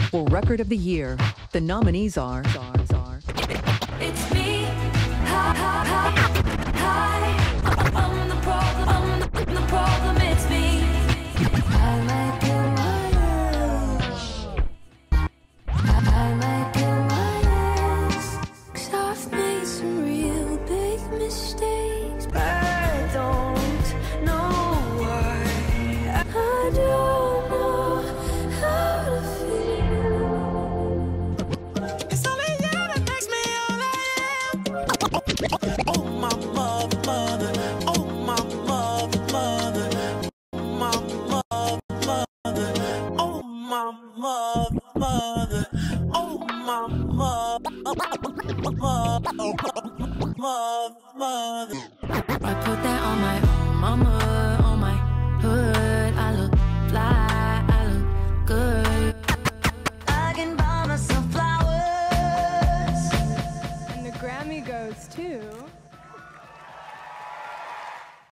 for Record of the Year. The nominees are... It's me. Hi. I'm the problem. I'm the problem. It's me. I like your eyes. I like your eyes. 'Cause I've made some real big mistakes. I don't know why. I don't know how to feel. It's only you that makes me all I am. Oh my mother, oh my mother, my mother, oh my mother, oh my mother. I put that on my mama, on my hood. I look fly, I look good. I can buy myself flowers. And the Grammy goes to...